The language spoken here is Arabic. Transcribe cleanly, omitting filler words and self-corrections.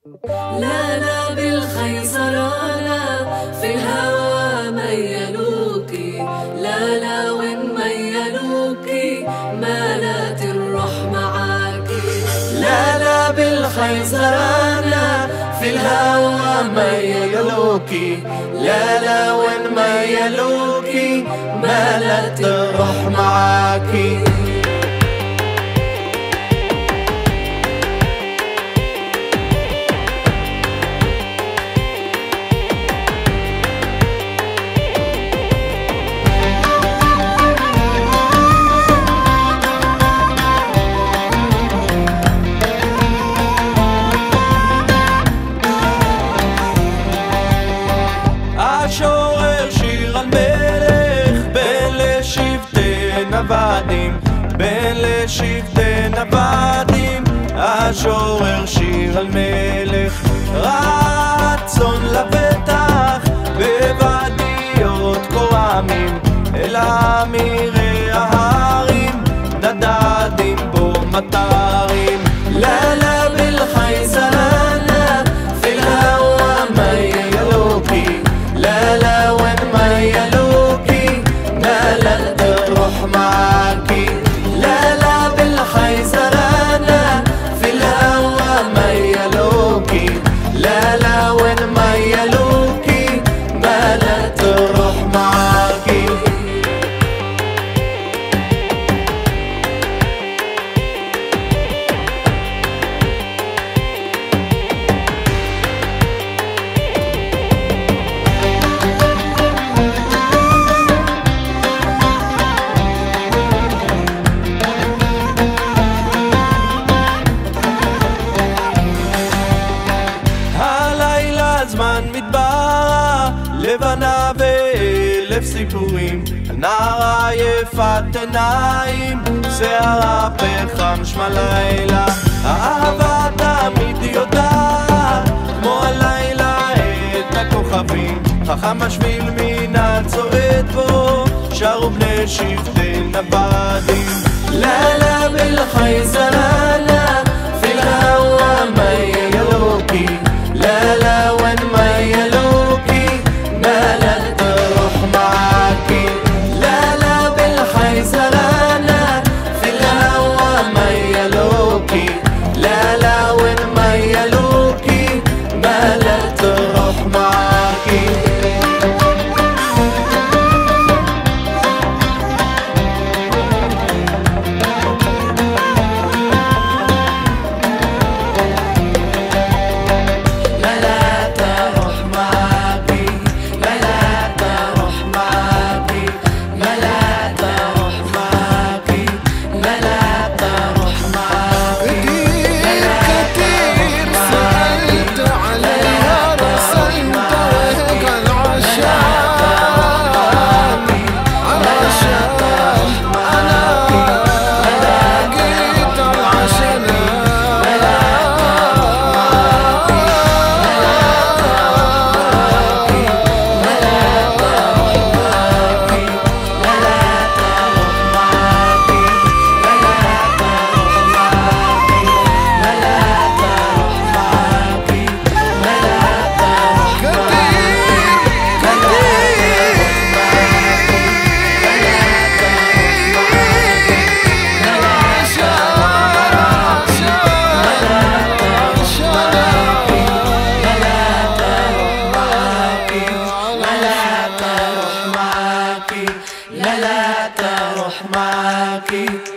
لا لا بالخيزرانة في الهوى ميلوكي، لا لا وين ميلوكي مالت الروح معاكي. لا لا بالخيزرانة في الهوى ميلوكي، لا لا وين ميلوكي مالت الروح معاكي. שורר שיר על מלך בין לשבטי נוודים, בין לשבטי נוודים. השורר שיר על מלך רצון לבטח בוואדיות כורמים, אלא מירי ההרים נדדים בו מטרים. لا لا بالخيزرانة في الهوى ميلوكي، لا لا وين ميلوكي مالت الروح معاكي. لا لا بالخيزرانة في الهوى ميلوكي، لا لا وين ميلوكي مالت الروح معاكي. זמן מדבר לבנה ואלף סיפורים, נערה יפת עיניים, שערה פחם שמה לילה. האהבה תמיד יודעת כמו הלילה את הכוכבים, חכם השביל מן צועד בו שרו בני שבטי נוודים. لا لا بالخيزرانة في الهوى ميلوكي، لا لا وين ميلوكي مالت الروح معاكي. لا لا بالخيزرانة في الهوى ميلوكي، لا لا وين ميلوكي مالت الروح معاكي. لا لا تروح معاكي.